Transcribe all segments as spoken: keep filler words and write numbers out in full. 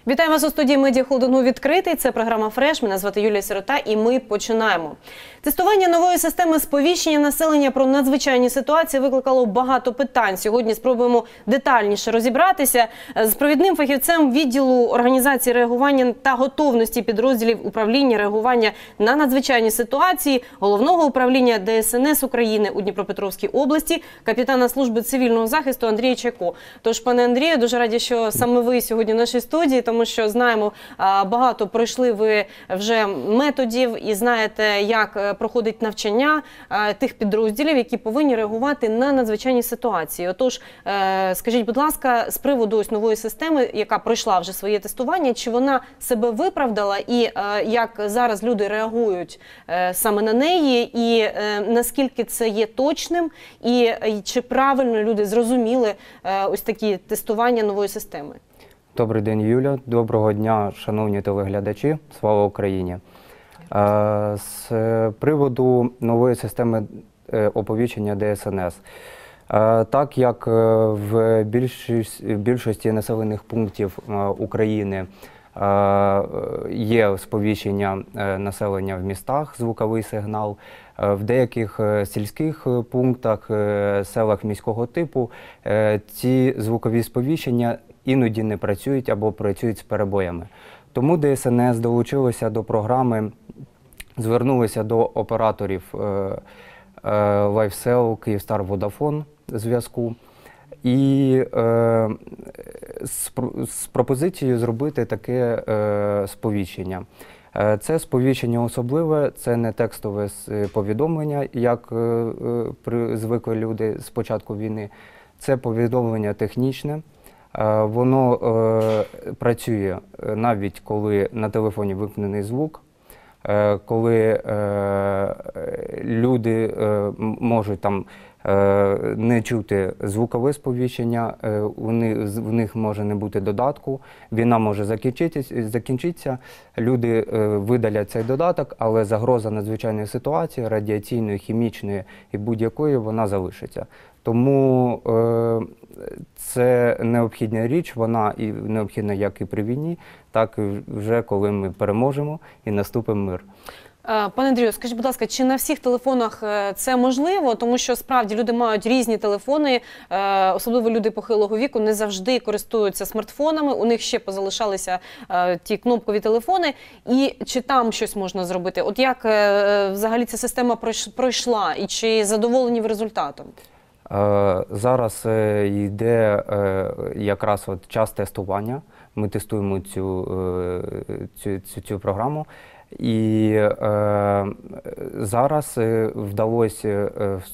Вітаю вас у студії медіахолдингу «Відкритий». Це програма «Фреш». Мене звати Юлія Сирота і ми починаємо. Тестування нової системи сповіщення населення про надзвичайні ситуації викликало багато питань. Сьогодні спробуємо детальніше розібратися з провідним фахівцем відділу організації реагування та готовності підрозділів управління реагування на надзвичайні ситуації Головного управління Де Ес Ен Ес України у Дніпропетровській області, капітана служби цивільного захисту Андрія Чайко. Тож, пане Андрію, дуже раді, що саме ви сьогодні в нашій студії, тому що знаємо, багато пройшли ви вже методів і знаєте, як проходить навчання тих підрозділів, які повинні реагувати на надзвичайні ситуації. Отож, скажіть, будь ласка, з приводу ось нової системи, яка пройшла вже своє тестування, чи вона себе виправдала і як зараз люди реагують саме на неї, і наскільки це є точним, і чи правильно люди зрозуміли ось такі тестування нової системи? Добрий день, Юля. Доброго дня, шановні телеглядачі. Слава Україні. З приводу нової системи оповіщення Де Ес Ен Ес. Так як в більшості, в більшості населених пунктів України є сповіщення населення в містах, звуковий сигнал, в деяких сільських пунктах, селах міського типу ці звукові сповіщення іноді не працюють або працюють з перебоями. Тому Де Ес Ен Ес долучилося до програми, звернулися до операторів LifeSell, Kyivstar, Vodafone зв'язку і е, з, з пропозицією зробити таке е, сповіщення. Е, це сповіщення особливе, це не текстове повідомлення, як е, при, звикли люди з початку війни, це повідомлення технічне. Воно е, працює навіть коли на телефоні вимкнений звук, е, коли е, люди е, можуть там е, не чути звукове сповіщення, е, у них, в них може не бути додатку, війна може закінчитися, закінчитися, люди е, видалять цей додаток, але загроза надзвичайної ситуації, радіаційної, хімічної і будь-якої, вона залишиться. Тому е, це необхідна річ, вона і необхідна як і при війні, так і вже коли ми переможемо і наступить мир. Пане Андрію, скажіть, будь ласка, чи на всіх телефонах це можливо? Тому що, справді, люди мають різні телефони, особливо люди похилого віку, не завжди користуються смартфонами, у них ще позалишалися ті кнопкові телефони. І чи там щось можна зробити? От як взагалі ця система пройшла і чи задоволені ви результатом? Зараз йде якраз от час тестування. Ми тестуємо цю, цю, цю, цю програму. І е, зараз вдалося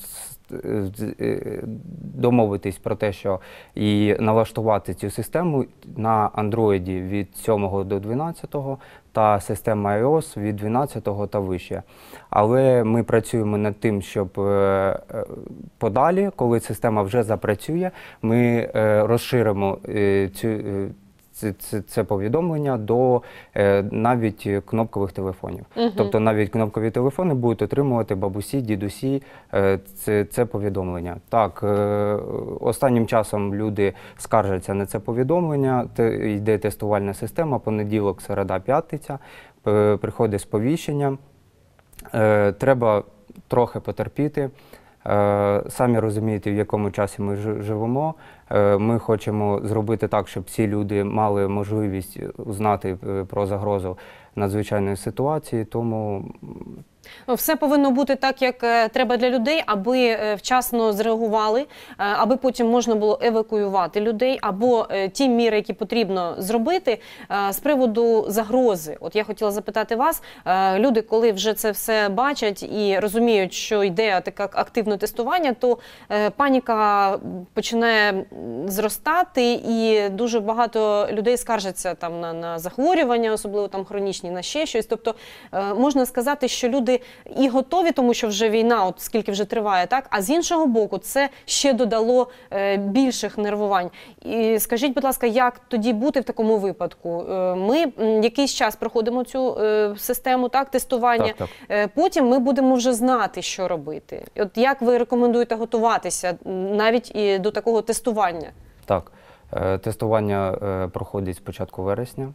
домовитись про те, що і налаштувати цю систему на Android від сьомого до дванадцятого та система ай о ес від дванадцятого та вище. Але ми працюємо над тим, щоб подалі, коли система вже запрацює, ми розширимо цю Це, це, це повідомлення до е, навіть кнопкових телефонів. Uh-huh. Тобто навіть кнопкові телефони будуть отримувати бабусі, дідусі е, це, це повідомлення. Так, е, останнім часом люди скаржаться на це повідомлення, те, йде тестувальна система, понеділок, середа, п'ятниця, е, приходить сповіщення, е, треба трохи потерпіти. Самі розумієте, в якому часі ми живемо. Ми хочемо зробити так, щоб всі люди мали можливість узнати про загрозу надзвичайної ситуації, тому... Все повинно бути так, як треба для людей, аби вчасно зреагували, аби потім можна було евакуювати людей, або ті міри, які потрібно зробити. З приводу загрози, от я хотіла запитати вас, люди, коли вже це все бачать і розуміють, що йде таке активне тестування, то паніка починає зростати, і дуже багато людей скаржаться там на, на захворювання, особливо там хронічні, на ще щось. Тобто можна сказати, що люди і готові, тому що вже війна, от скільки вже триває, так? А з іншого боку, це ще додало е, більших нервувань. І скажіть, будь ласка, як тоді бути в такому випадку? Е, ми м, якийсь час проходимо цю е, систему, так, тестування, так, так. Е, потім ми будемо вже знати, що робити. От як ви рекомендуєте готуватися навіть і до такого тестування? Так. Е, Тестування е, проходить з початку вересня.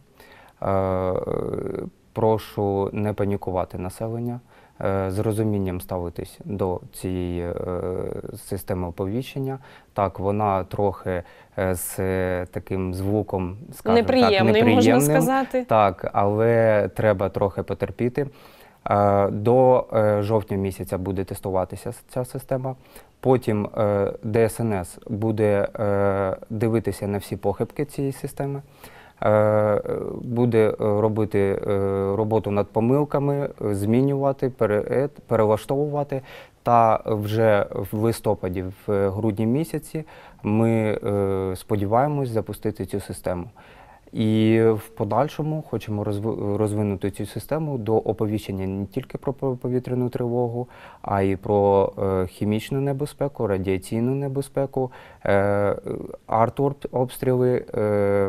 Е, Прошу не панікувати населення, е, з розумінням ставитись до цієї е, системи оповіщення. Так, вона трохи е, з таким звуком, скажімо так, Неприємний, неприємним. можна сказати. Так, але треба трохи потерпіти. Е, До е, жовтня місяця буде тестуватися ця система. Потім е, Де Ес Ен Ес буде е, дивитися на всі похибки цієї системи. Е, Буде робити е, роботу над помилками, змінювати, пере- перелаштовувати. Та вже в листопаді, в грудні місяці ми е, сподіваємось запустити цю систему. І в подальшому хочемо розви- розвинути цю систему до оповіщення не тільки про повітряну тривогу, а й про е, хімічну небезпеку, радіаційну небезпеку, е, артобстріли, е,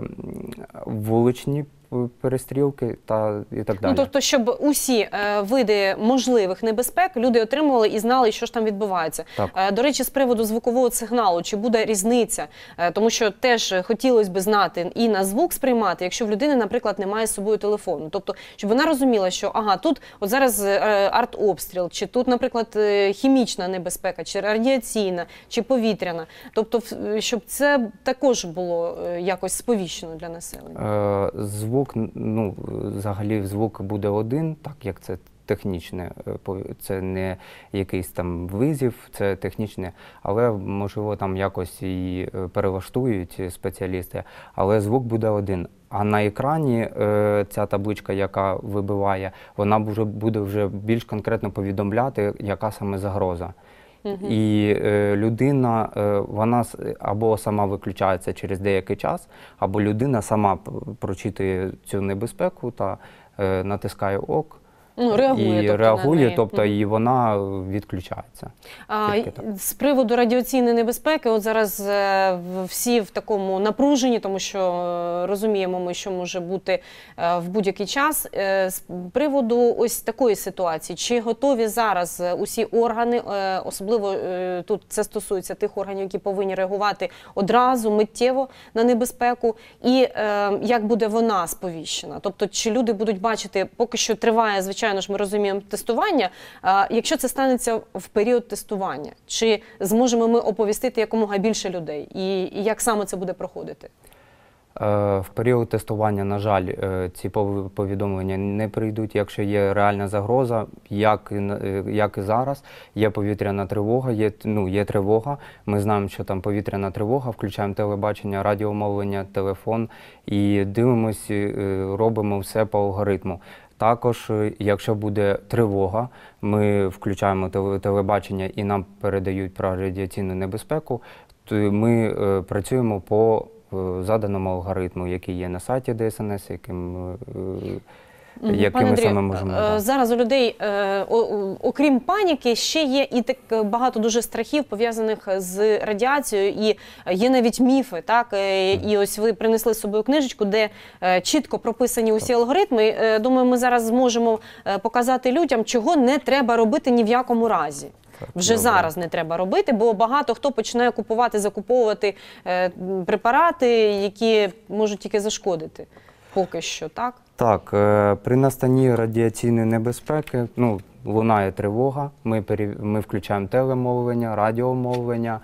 вуличні перестрілки та і так далі. Ну, тобто, щоб усі е, види можливих небезпек люди отримували і знали, що ж там відбувається. Так. Е, до речі, з приводу звукового сигналу, чи буде різниця? Е, тому що теж хотілося б знати і на звук сприймати, якщо в людини, наприклад, немає з собою телефону. Тобто, щоб вона розуміла, що ага, тут от зараз е, артобстріл, чи тут, наприклад, е, хімічна небезпека, чи радіаційна, чи повітряна. Тобто, в- щоб це також було е, якось сповіщено для населення. Е, Звук, ну, взагалі звук буде один, так як це технічне, е, пов- це не якийсь там визів, це технічне, але можливо там якось і е, перелаштують спеціалісти, але звук буде один. А на екрані е, ця табличка, яка вибиває, вона вже буде вже більш конкретно повідомляти, яка саме загроза. І е, людина, е, вона с- або сама виключається через деякий час, або людина сама п- прочитує цю небезпеку та е, натискає ок. Ну, реагує, і тобто, реагує, на неї. тобто Мгм. і вона відключається. А, Тільки й- так. з приводу радіаційної небезпеки, от зараз е, в- всі в такому напруженні, тому що е, розуміємо ми, що може бути е, в будь-який час. Е, з приводу ось такої ситуації, чи готові зараз е, усі органи, е, особливо е, тут це стосується тих органів, які повинні реагувати одразу, миттєво на небезпеку, і е, як буде вона сповіщена? Тобто, чи люди будуть бачити, поки що триває, звичайно ж, ми розуміємо, тестування, а, якщо це станеться в період тестування, чи зможемо ми оповістити якомога більше людей? І, і як саме це буде проходити? Е, В період тестування, на жаль, е, ці пов- повідомлення не прийдуть, якщо є реальна загроза, як і, на- е, як і зараз, є повітряна тривога, є, т- ну, є тривога, ми знаємо, що там повітряна тривога, включаємо телебачення, радіомовлення, телефон і дивимось, е, робимо все по алгоритму. Також, е, якщо буде тривога, ми включаємо теле- телебачення і нам передають про радіаційну небезпеку, то ми е, працюємо по е, заданому алгоритму, який є на сайті Де Ес Ен Ес, яким, е, Мгм. яким Пане ми Андрію, саме можемо. е, да. зараз у людей, е, о- о- окрім паніки, ще є і так багато дуже страхів, пов'язаних з радіацією, і є навіть міфи. Так? Е, І ось ви принесли з собою книжечку, де е, чітко прописані усі алгоритми. Е, Думаю, ми зараз зможемо е, показати людям, чого не треба робити ні в якому разі. Так, Вже добре. зараз не треба робити, бо багато хто починає купувати, закуповувати е, м, препарати, які можуть тільки зашкодити. Поки що, так? Так, е, при настанні радіаційної небезпеки, ну, лунає тривога, ми, пере- ми включаємо телемовлення, радіомовлення,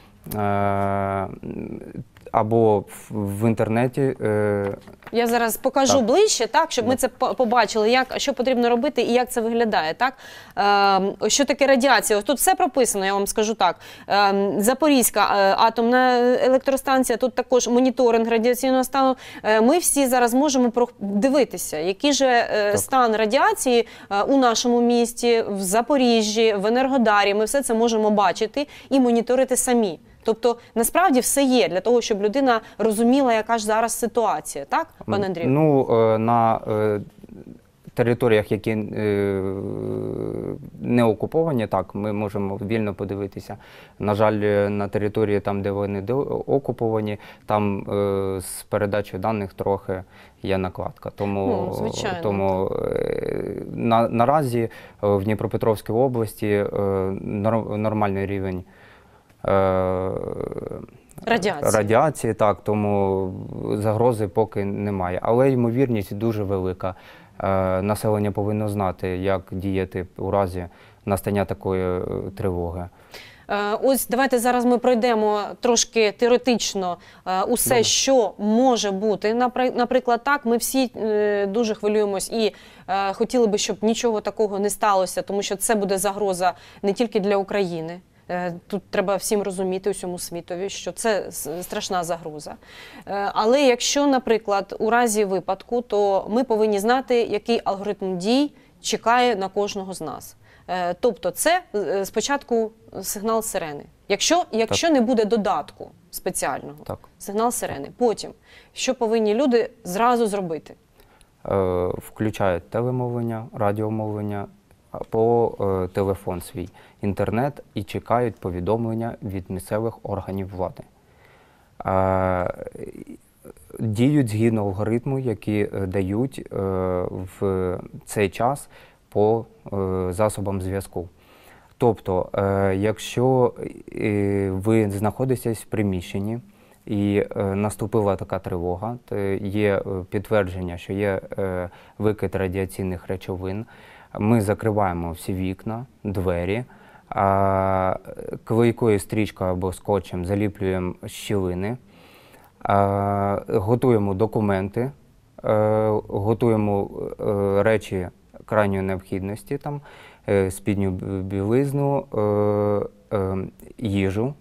е, або в, в інтернеті. Е, Я зараз покажу Так. ближче, так, щоб ми це по- побачили, як, що потрібно робити і як це виглядає. Так? Е, що таке радіація? Ось тут все прописано, я вам скажу так. Е, Запорізька е, атомна електростанція, тут також моніторинг радіаційного стану. Е, ми всі зараз можемо про- дивитися, який же е, Так. стан радіації е, у нашому місті, в Запоріжжі, в Енергодарі. Ми все це можемо бачити і моніторити самі. Тобто, насправді все є для того, щоб людина розуміла, яка ж зараз ситуація, так, пане Андрію? Ну, е, на е, територіях, які е, не окуповані, так, ми можемо вільно подивитися. На жаль, е, на території, там, де вони де- окуповані, там е, з передачею даних трохи є накладка. Тому, Ну, звичайно. тому е, на, наразі е, в Дніпропетровській області е, нор- нормальний рівень е, Радіації. Радіації, так, тому загрози поки немає. Але ймовірність дуже велика. Е, Населення повинно знати, як діяти у разі настання такої е, тривоги. Е, Ось давайте зараз ми пройдемо трошки теоретично е, усе, Добре. що може бути. Напри- Наприклад, так, ми всі е, дуже хвилюємось і е, хотіли би, щоб нічого такого не сталося, тому що це буде загроза не тільки для України. Е, Тут треба всім розуміти, усьому світові, що це с- страшна загроза. Е, Але якщо, наприклад, у разі випадку, то ми повинні знати, який алгоритм дій чекає на кожного з нас. Е, Тобто це е, спочатку сигнал сирени. Якщо, якщо не буде додатку спеціального, Так. сигнал сирени. Потім, що повинні люди зразу зробити? Е, Включають телемовлення, радіомовлення по е, телефон свій, інтернет і чекають повідомлення від місцевих органів влади. Е, Діють згідно алгоритму, які е, дають е, в цей час по е, засобам зв'язку. Тобто, е, якщо е, ви знаходитесь в приміщенні і е, наступила така тривога, то є е, підтвердження, що є е, викид радіаційних речовин, ми закриваємо всі вікна, двері, а, клейкою стрічкою або скотчем заліплюємо щілини, а, готуємо документи, е, готуємо е, речі крайньої необхідності, там, е, спідню білизну, е, е, їжу.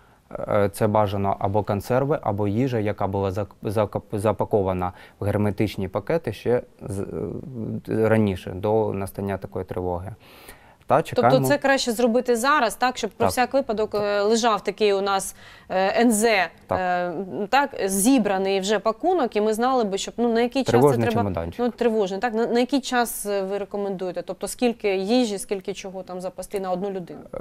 Е, Це бажано або консерви, або їжа, яка була зак- закап- запакована в герметичні пакети ще з- е, раніше, до настання такої тривоги. Та чекаємо. Тобто це краще зробити зараз, так, щоб про Так. всяк випадок е, лежав такий у нас е, ен зет, Так. е, так, зібраний вже пакунок, і ми знали би, щоб ну на який час це Тривожний треба. чемоданчик. Ну, тривожний, так, на, на який час е, ви рекомендуєте? Тобто скільки їжі, скільки чого там запасти на одну людину? Е,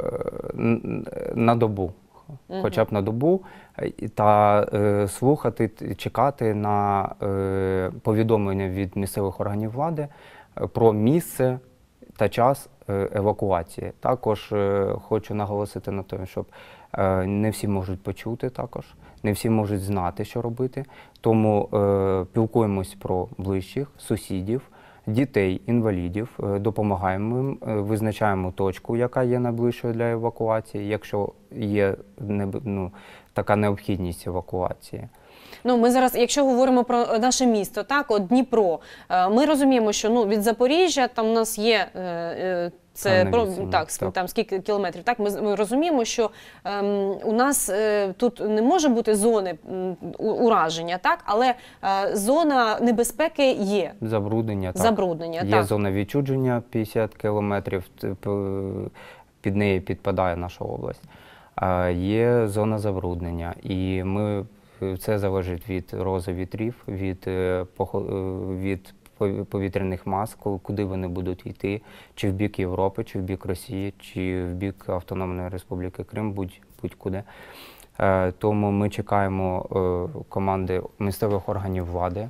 н- на добу, хоча б на добу, е, та е, слухати, т- чекати на е, повідомлення від місцевих органів влади е, про місце та час е, евакуації. Також е, хочу наголосити на тому, щоб е, не всі можуть почути також, не всі можуть знати, що робити, тому е, пілкуємось про ближчих, сусідів, дітей, інвалідів, е, допомагаємо їм, е, визначаємо точку, яка є найближчою для евакуації, якщо є не- ну, така необхідність евакуації. Ну, ми зараз, якщо говоримо про наше місто, так, от Дніпро, е, ми розуміємо, що ну, від Запоріжжя там у нас є е, е, це Певна про відстань, так, так. там скільки кілометрів. Так, ми, з- ми розуміємо, що ем, у нас е, тут не може бути зони м, у- ураження, так, але е, зона небезпеки є. Забруднення. Так. Забруднення, Є так. зона відчудження п'ятдесят кілометрів, т- п- під неї підпадає наша область. А є зона забруднення, і ми, це залежить від рози вітрів, від, е, похо- е, від пов- повітряних мас, ку- куди вони будуть йти, чи в бік Європи, чи в бік Росії, чи в бік Автономної Республіки Крим, будь- будь-куди. Е, Тому ми чекаємо е, команди місцевих органів влади.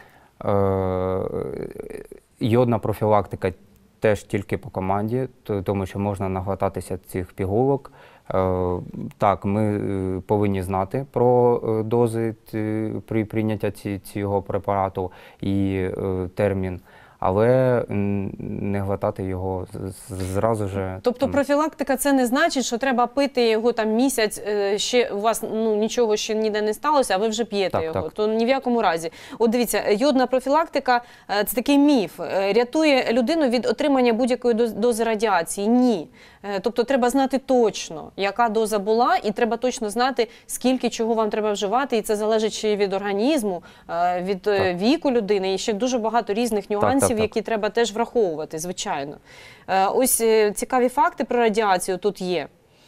Е, Йодна профілактика теж тільки по команді, то- тому що можна наглотатися цих пігулок. Е, Так, ми е, повинні знати про е, дози т- при прийнятті ці- цього препарату і е, термін, але м, не глотати його з- з- зразу же. Тобто м, профілактика це не значить, що треба пити його там місяць, е, ще у вас ну нічого ще ніде не сталося, а ви вже п'єте Так, його. так. То ні в якому разі. От дивіться, йодна профілактика е, це такий міф. Е, Рятує людину від отримання будь-якої доз- дози радіації. Ні. Е, Тобто треба знати точно, яка доза була, і треба точно знати, скільки чого вам треба вживати. І це залежить ще від організму, е, від е, Так. віку людини, і ще дуже багато різних нюансів, так. які треба теж враховувати, звичайно. Е, Ось е, цікаві факти про радіацію тут є.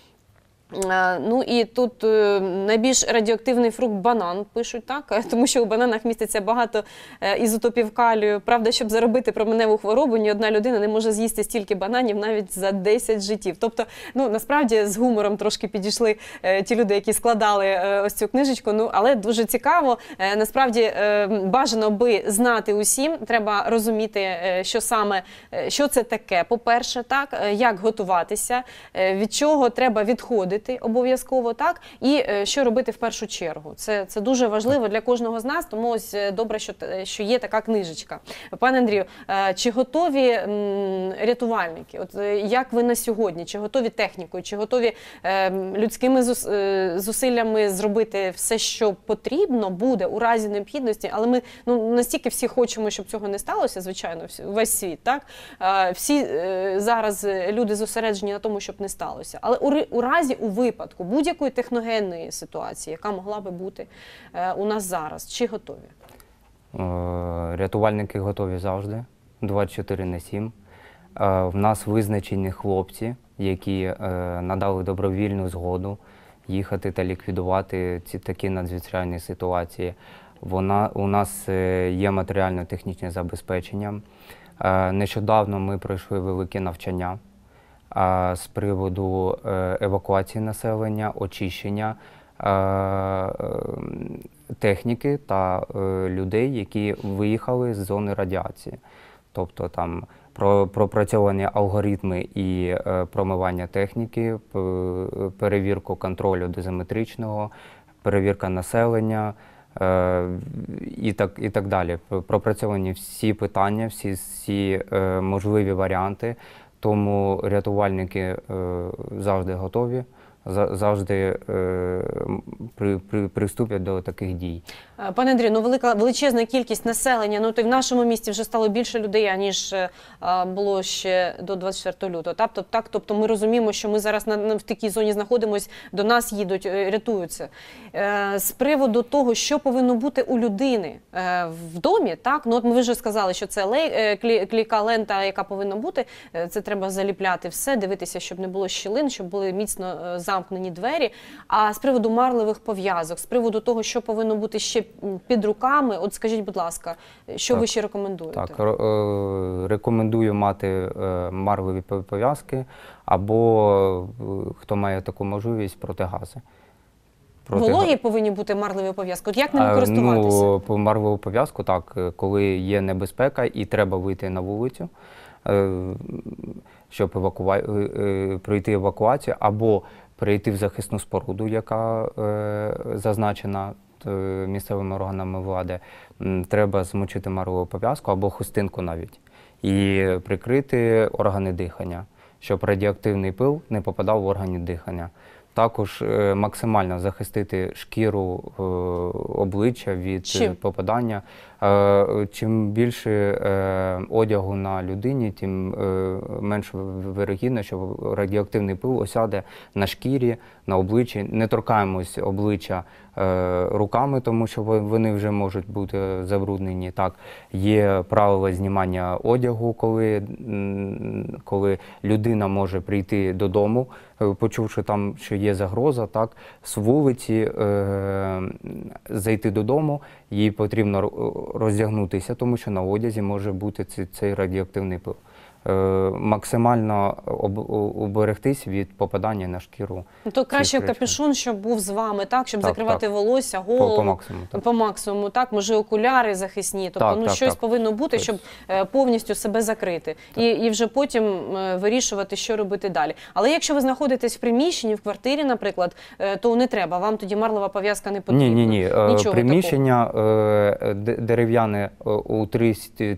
Е, Ну і тут е, найбільш радіоактивний фрукт банан, пишуть, так? Тому що у бананах міститься багато е, ізотопів калію. Правда, щоб заробити променеву хворобу, ні одна людина не може з'їсти стільки бананів навіть за десять життів. Тобто, ну насправді з гумором трошки підійшли е, ті люди, які складали е, ось цю книжечку, ну але дуже цікаво. Е, Насправді е, бажано би знати усім, треба розуміти, е, що саме, е, що це таке, по-перше, так, е, як готуватися, е, від чого треба відходити. проводити обов'язково, так? І е, що робити в першу чергу. Це, це дуже важливо для кожного з нас, тому ось е, добре, що, що є така книжечка. Пане Андрію, е, чи готові м, рятувальники? От е, як ви на сьогодні? Чи готові технікою? Чи готові е, людськими зус, е, зусиллями зробити все, що потрібно буде у разі необхідності? Але ми ну, настільки всі хочемо, щоб цього не сталося, звичайно, весь світ, так? Е, всі е, зараз люди зосереджені на тому, щоб не сталося. Але у, у разі, у випадку будь-якої техногенної ситуації, яка могла би бути е, у нас зараз, чи готові? Е, Рятувальники готові завжди, двадцять чотири на сім. Е, В нас визначені хлопці, які е, надали добровільну згоду їхати та ліквідувати ці такі надзвичайні ситуації. Вона, у нас е, є матеріально-технічне забезпечення. Е, Нещодавно ми пройшли велике навчання е, з приводу е, евакуації населення, очищення е, е, техніки та е, людей, які виїхали з зони радіації. Тобто там про, пропрацьовані алгоритми і е, промивання техніки, п, перевірку контролю дозиметричного, перевірка населення е, і, так, і так далі. Пропрацьовані всі питання, всі, всі е, можливі варіанти, тому рятувальники е, завжди готові. Завжди е, при, при, приступлять до таких дій. Пане Андрію, ну велика величезна кількість населення, ну то й в нашому місті вже стало більше людей, аніж е, було ще до двадцять четвертого лютого. Тобто, так, тобто ми розуміємо, що ми зараз на, на, в такій зоні знаходимося, до нас їдуть, е, рятуються. Е, з приводу того, що повинно бути у людини е, в домі, так, ну от ми вже сказали, що це лей, е, клі, клійка лента, яка повинна бути, е, це треба заліпляти все, дивитися, щоб не було щілин, щоб були міцно е, замкнені двері. А з приводу марлевих пов'язок, з приводу того, що повинно бути ще під руками, от скажіть, будь ласка, що так, ви ще рекомендуєте? Так, е рекомендую мати е марлеві пов'язки або, е хто має таку можливість, протигази. Проти... Вологі повинні бути марлеві пов'язки? От як ними користуватися? Ну, по марлеву пов'язку, так, коли є небезпека і треба вийти на вулицю, е щоб евакуа... е пройти евакуацію, або прийти в захисну споруду, яка е зазначена місцевими органами влади, треба змочити марлеву пов'язку або хустинку навіть і прикрити органи дихання, щоб радіоактивний пил не попадав в органи дихання. Також е, максимально захистити шкіру е, обличчя від Чим? попадання. Е, чим більше е, одягу на людині, тим е, менш вирогідно, що радіоактивний пил осяде на шкірі, на обличчі. Не торкаємось обличчя е, руками, тому що вони вже можуть бути забруднені. Так, є правила знімання одягу, коли, коли людина може прийти додому, почувши там, що є загроза, так, з вулиці е, зайти додому, їй потрібно роздягнутися, тому що на одязі може бути цей, цей радіоактивний пил. Е, максимально об, уберегтись від попадання на шкіру. То краще капюшон, щоб був з вами, так, щоб так, закривати так. волосся, голову. По, по максимуму, так. По максимуму, так, може окуляри захисні, тобто так, ну, так, щось так. повинно бути, щоб е, повністю себе закрити. І, і вже потім е, вирішувати, що робити далі. Але якщо ви знаходитесь в приміщенні, в квартирі, наприклад, е, то не треба, вам тоді марлева пов'язка не потрібна. Ні, ні, ні. Нічого приміщення е, дерев'яне у три,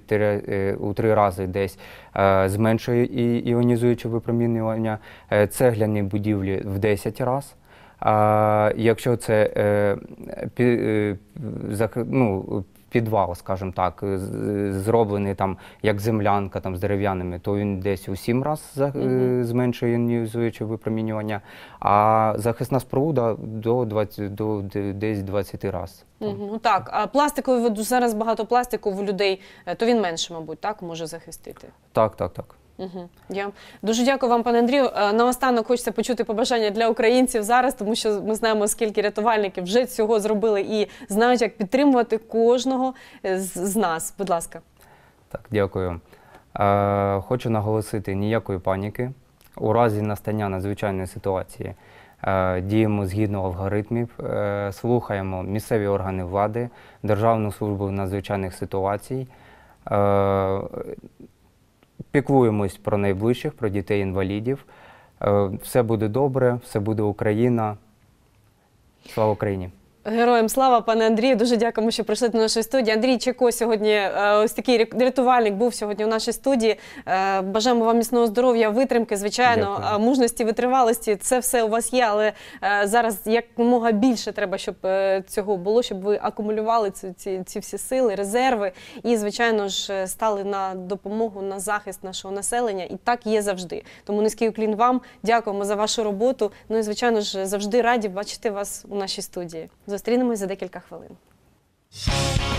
у три рази десь е, зменшує іонізуюче випромінювання, е, цегляні будівлі в десять разів. А якщо це е, пі, е, ну, підвал, скажімо так, зроблений там як землянка там з дерев'яними, то він десь у сім разів mm-hmm. зменшує іонізуюче випромінювання, а захисна споруда до двадцяти, до десь двадцяти разів. Mm-hmm. Так, а пластиковий, зараз багато пластику в людей, то він менше, мабуть, так, може захистити? Так, так, так. Угу. Я дуже дякую вам, пане Андрію. Наостанок хочеться почути побажання для українців зараз, тому що ми знаємо, скільки рятувальників вже цього зробили і знають, як підтримувати кожного з нас. Будь ласка. Так, дякую. Е, хочу наголосити, ніякої паніки. У разі настання надзвичайної ситуації е, діємо згідно алгоритмів, е, слухаємо місцеві органи влади, Державну службу надзвичайних ситуацій. Е, Піклуємось про найближчих, про дітей-інвалідів. Е, Все буде добре, все буде Україна. Слава Україні! Героям слава, пане Андрію, дуже дякуємо, що прийшли до нашої студії. Андрій Чеко сьогодні, е, ось такий рятувальник, був сьогодні у нашій студії. Е, Бажаємо вам міцного здоров'я, витримки, звичайно, Дякую. мужності, витривалості. Це все у вас є, але е, зараз якомога більше треба, щоб е, цього було, щоб ви акумулювали ці, ці, ці всі сили, резерви і, звичайно ж, стали на допомогу, на захист нашого населення. І так є завжди. Тому низький уклін вам, дякуємо за вашу роботу. Ну і, звичайно ж, завжди раді бачити вас у нашій студії. Зустрінемось за декілька хвилин.